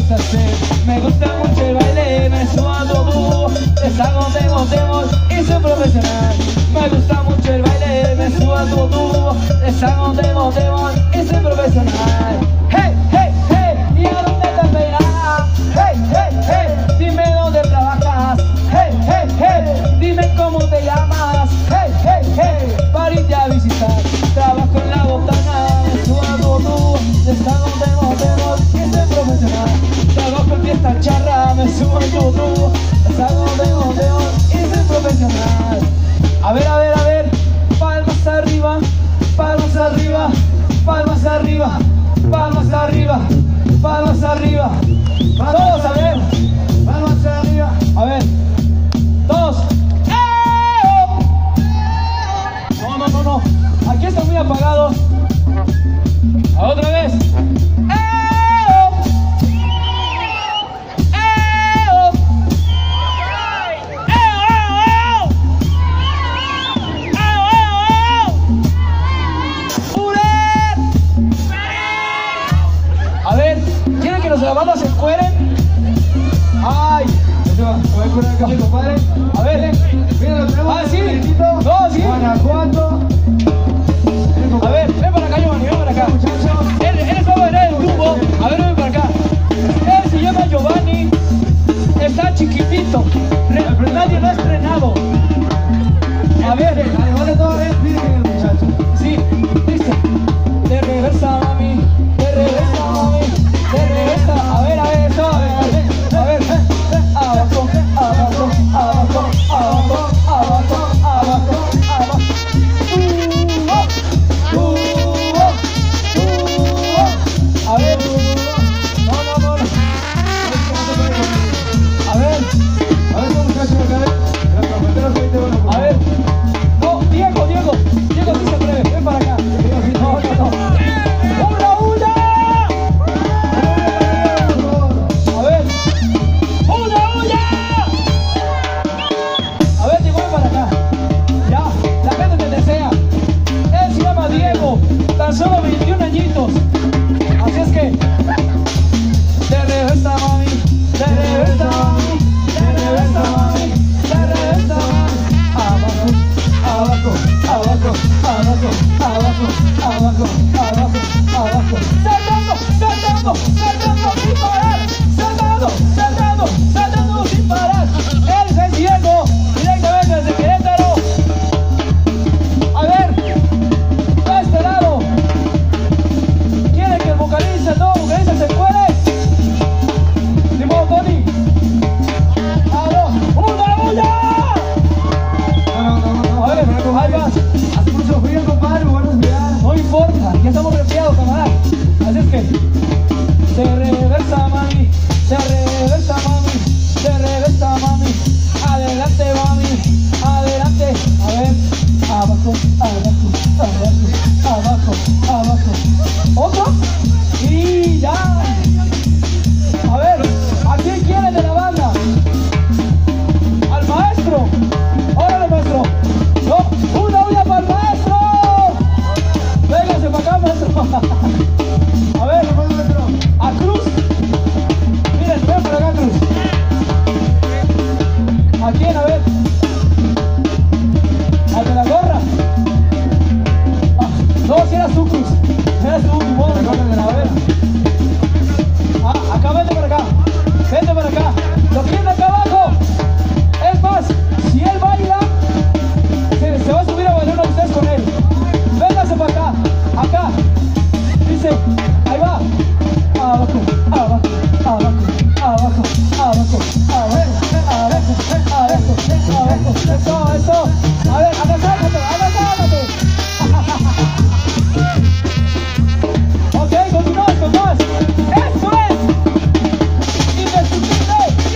gusta hacer. Me gusta mucho el baile, me subo a todo. Les hago demos y soy profesional. Me gusta mucho el baile, me subo a todo. Les hago demos y soy profesional. Hey, hey, hey, ¿y a dónde te esperas? Hey, hey, hey, dime dónde trabajas. Hey, hey, hey, dime cómo te llamas. Hey, hey, hey, para irte a visitar. Trabajo en la botana, me subo a todo. Les hago demos y soy profesional. Trabajo en fiesta charra, me subo a todo. Les hago demos y soy profesional. A ver, palmas arriba, palmas arriba, palmas arriba, palmas arriba, palmas arriba. Todos, a ver, palmas arriba. A ver, todos. No, aquí está muy apagado. Otra vez. A ver, ¿quieren que las bandas se encueren? Ay, voy a curar acá, compadre. A ver, mira, lo tenemos. Ah, sí. No, sí. Guanajuato. A ver, ven para acá, Giovanni, ven para acá. Él es nuevo en el grupo. A ver, ven para acá. Él se llama Giovanni. Está chiquitito. Nadie lo ha estrenado. A ver, vale todo bien, miren el muchacho. Sí, dice. De reversa, mami. De reversa, mami. De reversa. A ver, eso. A ver. Abajo, abajo, abajo, abajo, abajo, abajo, abajo. A ver, no. A ver, muchachos, a ver, no, Diego, dice breve, ven para acá. No. ¡Una! A ver, ¡una! A ver, Diego, ven para acá. Ya, la gente te desea. Él se llama Diego, tan solo 21 añitos. Así es que, de reversa, mami, de reversa, mami, de reversa, mami, de reversa, mami. Abajo, abajo, abajo, abajo, abajo, abajo, abajo. Saltando sin parar. Saltando sin parar. Él es Diego, directamente desde Querétaro. A ver, a este lado. ¿Quiere que el vocalista se encuere? Ni modo, Tony. A ver, ahí vas. Hace mucho frío, compadre, bueno, no importa, ya estamos resfriados, camarada. Así es que, se reversa, mami, adelante, mami, adelante. A ver, abajo. ¿Otro? Y ya. A ver, ¿a quién quiere de la banda? Al maestro. Órale, maestro. No, una olla para el maestro. Véngase para acá, maestro. A ver, a Cruz. Miren, ven para acá, Cruz. ¿A quién? A ver. ¿Al de la gorra? Ah, no, si eras tú, Cruz. Eras tú, tu modo. A ver. Ah, acá, vente para acá. Lo quieren acá abajo. Es más, si él baila, se va a subir a bailar uno de ustedes con él. Véngase para acá. Dice, ahí va. Abajo. Eso. A ver, agachándote. Ok, continuamos con más. Eso es. Indestructible.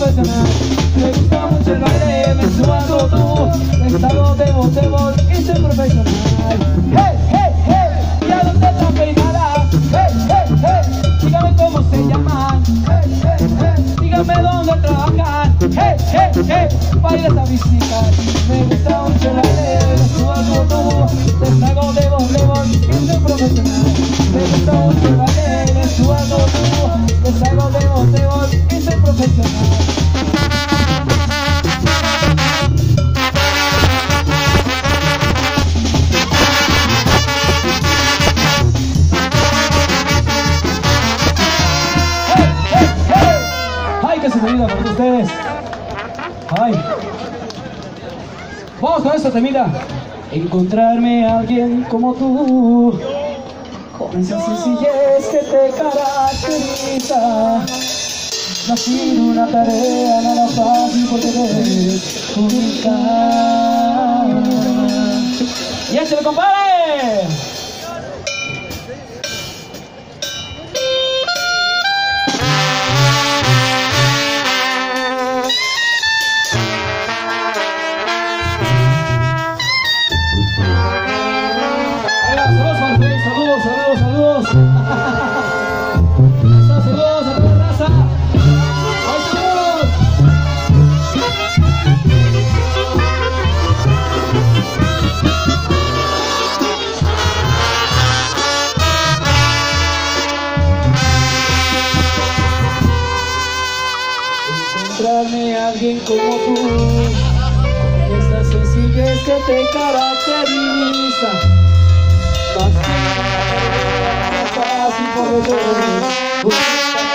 profesional. Me gusta mucho el baile, me subo tú. Les hago demos y soy profesional. Hey, hey, hey, ¿y a dónde están peinadas? Hey, hey, hey, dígame cómo se llaman. Hey, hey, hey, dígame dónde trabajan. Hey, hey, hey, baila esta visita. Me gusta mucho el baile, me subo tú. Les hago demos y soy profesional. Me gusta mucho el baile, me subo tú. Les hago demos y soy profesional. Que se me vida por ustedes. Ay. Vamos con esta temida. Encontrarme a alguien como tú, con esa sencillez que te caracteriza. No ha sido una tarea nada fácil porque eres única. ¡Y échale, compadre! Saludos. Saludos a toda la raza. ¡Ay, saludos! Encontrarme a alguien como tú, con esa sencillez que te caracteriza. Fácil por